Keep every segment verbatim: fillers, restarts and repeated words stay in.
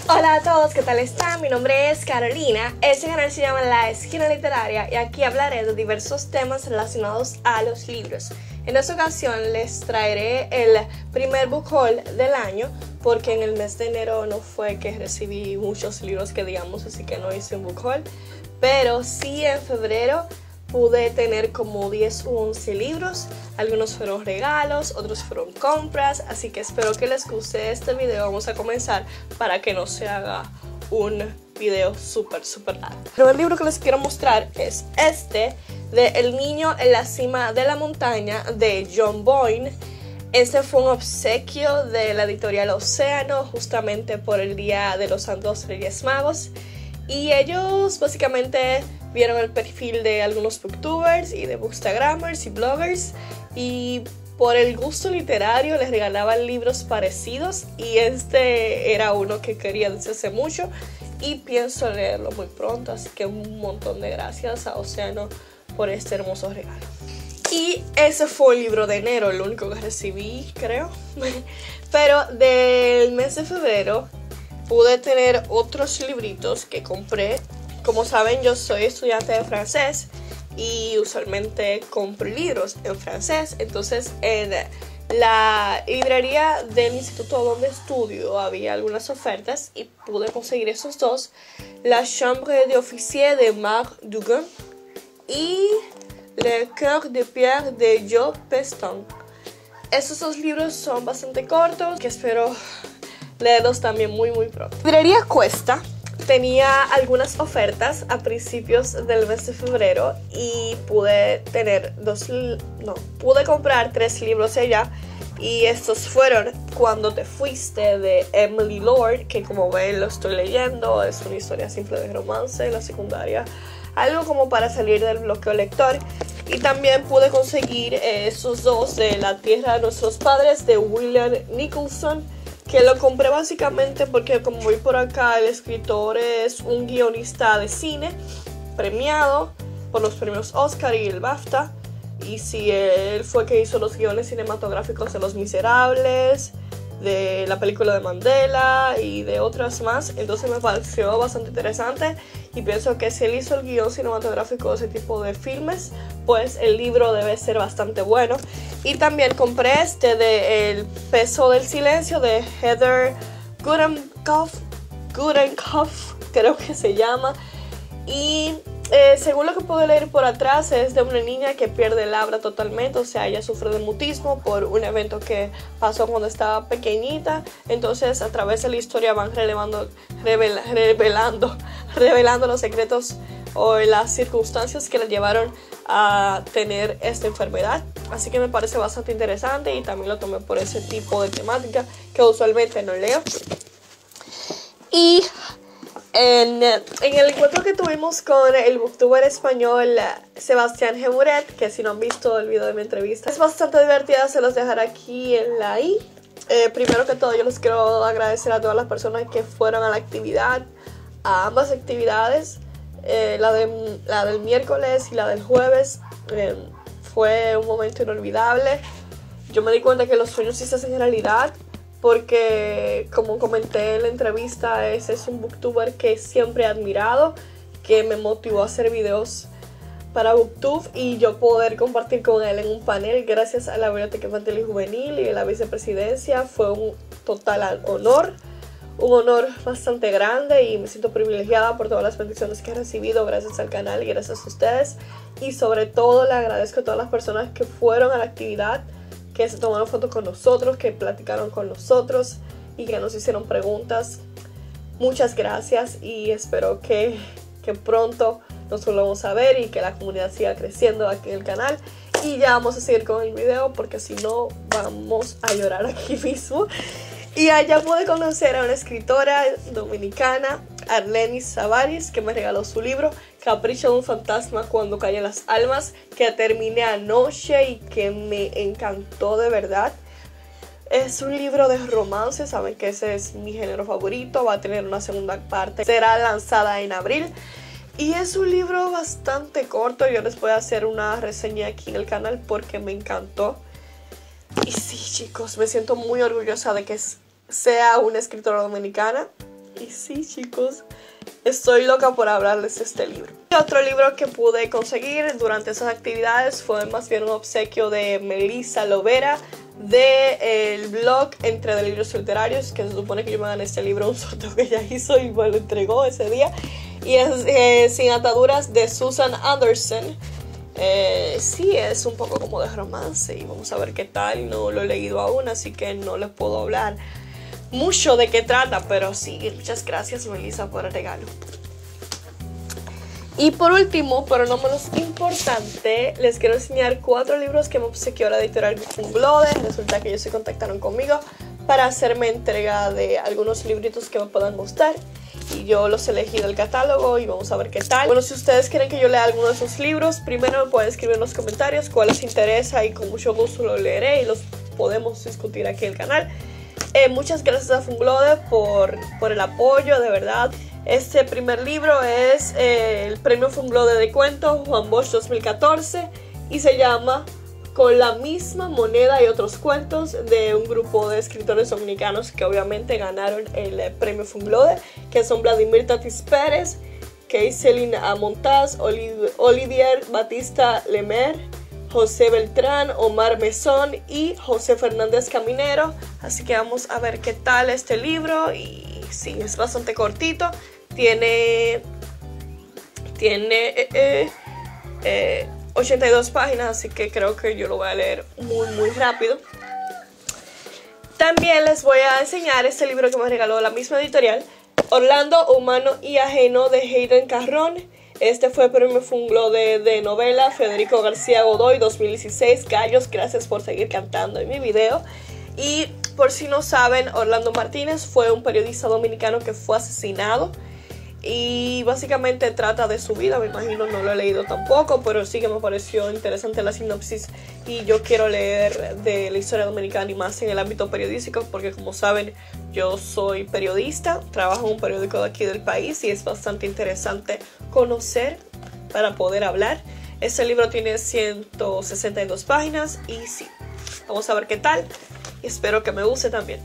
Hola a todos, ¿qué tal están? Mi nombre es Carolina, este canal se llama La Esquina Literaria y aquí hablaré de diversos temas relacionados a los libros. En esta ocasión les traeré el primer book haul del año porque en el mes de enero no fue que recibí muchos libros que digamos, así que no hice un book haul, pero sí en febrero pude tener como diez u once libros, algunos fueron regalos, otros fueron compras, así que espero que les guste este video. Vamos a comenzar para que no se haga un video súper súper largo. El primer libro que les quiero mostrar es este, de El niño en la cima de la montaña, de John Boyne. Este fue un obsequio de la editorial Océano, justamente por el Día de los Santos Reyes Magos. Y ellos básicamente vieron el perfil de algunos booktubers y de bookstagrammers y bloggers y por el gusto literario les regalaban libros parecidos y este era uno que quería desde hace mucho y pienso leerlo muy pronto, así que un montón de gracias a Océano por este hermoso regalo. Y ese fue el libro de enero, el único que recibí, creo. Pero del mes de febrero pude tener otros libritos que compré. Como saben, yo soy estudiante de francés y usualmente compro libros en francés. Entonces, en la librería del instituto donde estudio había algunas ofertas y pude conseguir esos dos. La Chambre d'Officier de Marc Dugan y Le Cœur de Pierre de Joe Peston. Estos dos libros son bastante cortos que espero leerlos también muy muy pronto. La librería Cuesta tenía algunas ofertas a principios del mes de febrero y pude tener dos, no, pude comprar tres libros allá y estos fueron Cuando te fuiste de Emily Lord, que como ven lo estoy leyendo, es una historia simple de romance en la secundaria, algo como para salir del bloqueo lector. Y también pude conseguir eh, esos dos de La tierra de nuestros padres de William Nicholson, que lo compré básicamente porque como voy por acá, el escritor es un guionista de cine premiado por los premios Oscar y el BAFTA. Y si él fue que hizo los guiones cinematográficos de Los Miserables, de la película de Mandela y de otras más, entonces me pareció bastante interesante y pienso que si él hizo el guión cinematográfico de ese tipo de filmes, pues el libro debe ser bastante bueno. Y también compré este de El peso del silencio de Heather Goodenkopf, Goodenkopf creo que se llama, y Eh, según lo que puedo leer por atrás es de una niña que pierde el habla totalmente, o sea, ella sufre de mutismo por un evento que pasó cuando estaba pequeñita. Entonces a través de la historia van relevando, revela, revelando, revelando los secretos o las circunstancias que la llevaron a tener esta enfermedad. Así que me parece bastante interesante y también lo tomé por ese tipo de temática que usualmente no leo. Y En, en el encuentro que tuvimos con el booktuber español Sebastián Gemuret, que si no han visto el video de mi entrevista, es bastante divertida, se los dejaré aquí en la i. Eh, primero que todo yo les quiero agradecer a todas las personas que fueron a la actividad, a ambas actividades, eh, la, de, la del miércoles y la del jueves. Eh, fue un momento inolvidable. Yo me di cuenta que los sueños sí se hacen realidad, porque como comenté en la entrevista, ese es un booktuber que siempre he admirado, que me motivó a hacer videos para Booktube y yo poder compartir con él en un panel gracias a la Biblioteca Infantil y Juvenil y la vicepresidencia fue un total honor, un honor bastante grande y me siento privilegiada por todas las bendiciones que he recibido gracias al canal y gracias a ustedes. Y sobre todo le agradezco a todas las personas que fueron a la actividad, que se tomaron fotos con nosotros, que platicaron con nosotros y que nos hicieron preguntas. Muchas gracias y espero que, que pronto nos volvamos a ver y que la comunidad siga creciendo aquí en el canal. Y ya vamos a seguir con el video porque si no vamos a llorar aquí mismo. Y allá pude conocer a una escritora dominicana, Arlenis Savaris, que me regaló su libro Capricho de un fantasma cuando caen las almas, que terminé anoche y que me encantó de verdad. Es un libro de romance, saben que ese es mi género favorito, va a tener una segunda parte, será lanzada en abril. Y es un libro bastante corto, yo les voy a hacer una reseña aquí en el canal porque me encantó. Y sí, chicos, me siento muy orgullosa de que sea una escritora dominicana. Y sí, chicos, estoy loca por hablarles de este libro. Otro libro que pude conseguir durante esas actividades fue más bien un obsequio de Melissa Lovera del blog Entre Delirios Literarios, que se supone que yo me gané este libro, un sorteo que ella hizo y me lo entregó ese día. Y es eh, Sin Ataduras de Susan Anderson. Eh, sí, es un poco como de romance y vamos a ver qué tal. No lo he leído aún, así que no les puedo hablar mucho de qué trata, pero sí, muchas gracias Melissa por el regalo. Y por último, pero no menos importante, les quiero enseñar cuatro libros que me obsequió la editorial Funglode. Resulta que ellos se contactaron conmigo para hacerme entrega de algunos libritos que me puedan gustar y yo los elegí del catálogo y vamos a ver qué tal. Bueno, si ustedes quieren que yo lea alguno de esos libros, primero me pueden escribir en los comentarios cuál les interesa y con mucho gusto lo leeré y los podemos discutir aquí en el canal. Eh, muchas gracias a Funglode por, por el apoyo, de verdad. Este primer libro es eh, el premio Funglode de cuentos Juan Bosch dos mil catorce y se llama Con la misma moneda y otros cuentos, de un grupo de escritores dominicanos que obviamente ganaron el eh, premio Funglode, que son Vladimir Tatis Pérez, Keiselin Montaz, Oliv Olivier Batista Lemer, José Beltrán, Omar Mesón y José Fernández Caminero. Así que vamos a ver qué tal este libro. Y sí, es bastante cortito. Tiene, tiene eh, eh, eh, ochenta y dos páginas, así que creo que yo lo voy a leer muy muy rápido. También les voy a enseñar este libro que me regaló la misma editorial, Orlando, Humano y Ajeno, de Hayden Carrón. Este fue el premio Funglode de novela Federico García Godoy dos mil dieciséis. Gallos, gracias por seguir cantando en mi video. Y por si no saben, Orlando Martínez fue un periodista dominicano que fue asesinado. Y básicamente trata de su vida, me imagino, no lo he leído tampoco, pero sí que me pareció interesante la sinopsis y yo quiero leer de la historia dominicana y más en el ámbito periodístico, porque como saben, yo soy periodista, trabajo en un periódico de aquí del país y es bastante interesante conocer para poder hablar. Este libro tiene ciento sesenta y dos páginas y sí, vamos a ver qué tal y espero que me guste también.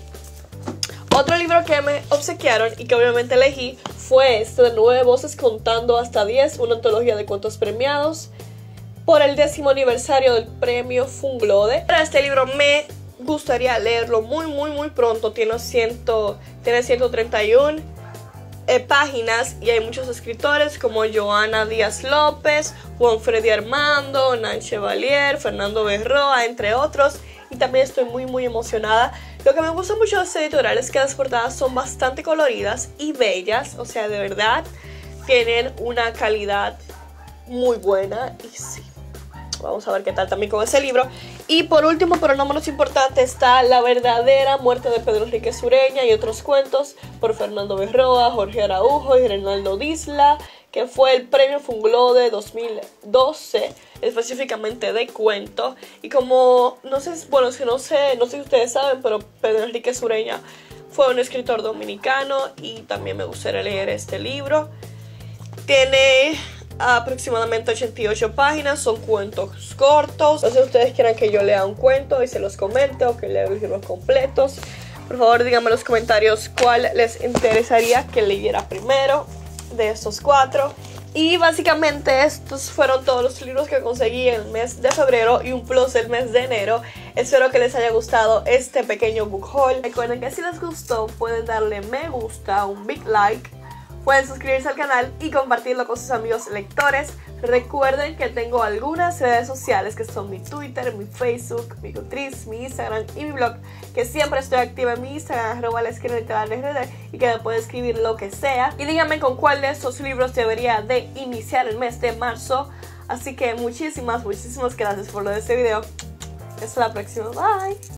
Otro libro que me obsequiaron y que obviamente elegí fue este de Nueve Voces Contando Hasta diez, una antología de cuentos premiados por el décimo aniversario del premio Funglode. Este libro me gustaría leerlo muy muy muy pronto, tiene, cien, tiene ciento treinta y una eh, páginas y hay muchos escritores como Joana Díaz López, Juan Freddy Armando, Nan Chevalier, Fernando Berroa, entre otros. Y también estoy muy muy emocionada. Lo que me gusta mucho de este editorial es que las portadas son bastante coloridas y bellas. O sea, de verdad, tienen una calidad muy buena. Y sí, vamos a ver qué tal también con ese libro. Y por último, pero no menos importante, está La verdadera muerte de Pedro Enrique Sureña y otros cuentos por Fernando Berroa, Jorge Araujo y Reinaldo Disla, que fue el premio Funglode dos mil doce, específicamente de cuento. Y como, no sé, bueno, es que no sé, no sé si ustedes saben, pero Pedro Enrique Sureña fue un escritor dominicano y también me gustaría leer este libro. Tiene aproximadamente ochenta y ocho páginas, son cuentos cortos. No sé si ustedes quieran que yo lea un cuento y se los comente o que lea los libros completos. Por favor, díganme en los comentarios cuál les interesaría que leyera primero de estos cuatro. Y básicamente estos fueron todos los libros que conseguí en el mes de febrero y un plus del mes de enero. Espero que les haya gustado este pequeño book haul. Recuerden que si les gustó pueden darle me gusta, un big like, pueden suscribirse al canal y compartirlo con sus amigos lectores. Recuerden que tengo algunas redes sociales que son mi Twitter, mi Facebook, mi Goodreads, mi Instagram y mi blog, que siempre estoy activa en mi Instagram, arroba la esquina literaria R D, y que me pueden escribir lo que sea. Y díganme con cuál de estos libros debería de iniciar el mes de marzo. Así que muchísimas, muchísimas gracias por lo de este video. Hasta la próxima, bye.